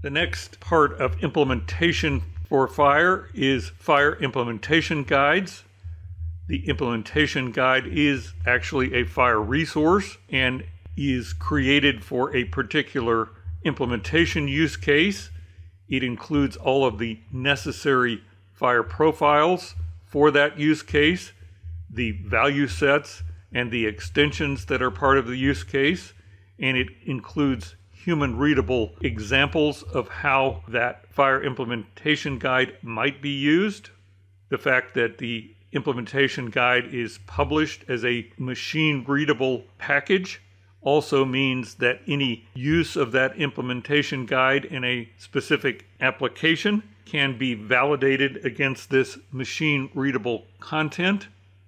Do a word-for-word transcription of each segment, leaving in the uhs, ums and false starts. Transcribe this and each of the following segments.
The next part of implementation for FHIR is FHIR Implementation Guides. The implementation guide is actually a FHIR resource and is created for a particular implementation use case. It includes all of the necessary FHIR profiles for that use case, the value sets, and the extensions that are part of the use case, and it includes human-readable examples of how that FHIR implementation guide might be used. The fact that the implementation guide is published as a machine-readable package also means that any use of that implementation guide in a specific application can be validated against this machine-readable content.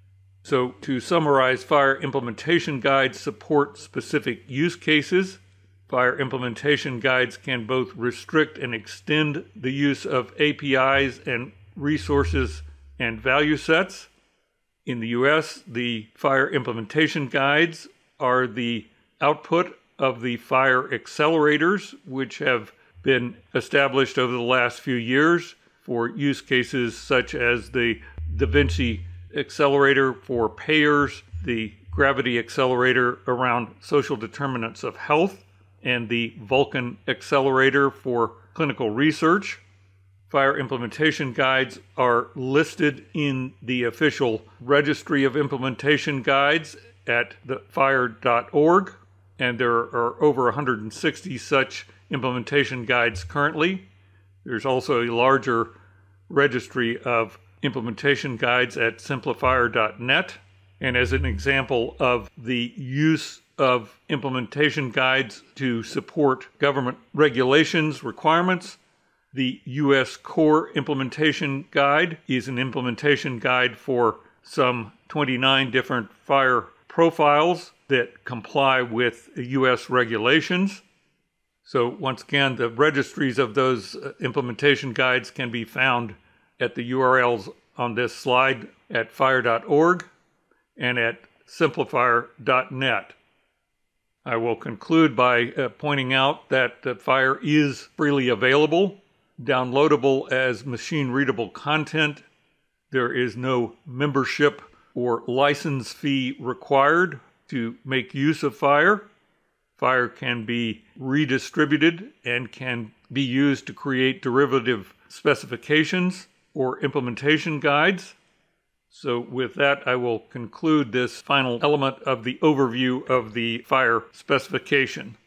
So to summarize, FHIR implementation guides support specific use cases. FHIR implementation guides can both restrict and extend the use of A P Is and resources and value sets. In the U S, the FHIR implementation guides are the output of the FHIR accelerators, which have been established over the last few years for use cases such as the Da Vinci accelerator for payers, the gravity accelerator around social determinants of health, and the Vulcan accelerator for clinical research. FHIR implementation guides are listed in the official registry of implementation guides at the F H I R dot org, and there are over one hundred sixty such implementation guides currently. There's also a larger registry of implementation guides at simplifyer dot net, and as an example of the use of implementation guides to support government regulations requirements, the U S Core Implementation Guide is an implementation guide for some twenty-nine different FHIR profiles that comply with U S regulations. So once again, the registries of those implementation guides can be found at the U R Ls on this slide at F H I R dot org and at simplifyer dot net. I will conclude by uh, pointing out that uh, FHIR is freely available, downloadable as machine-readable content. There is no membership or license fee required to make use of FHIR. FHIR can be redistributed and can be used to create derivative specifications or implementation guides. So with that, I will conclude this final element of the overview of the FHIR specification.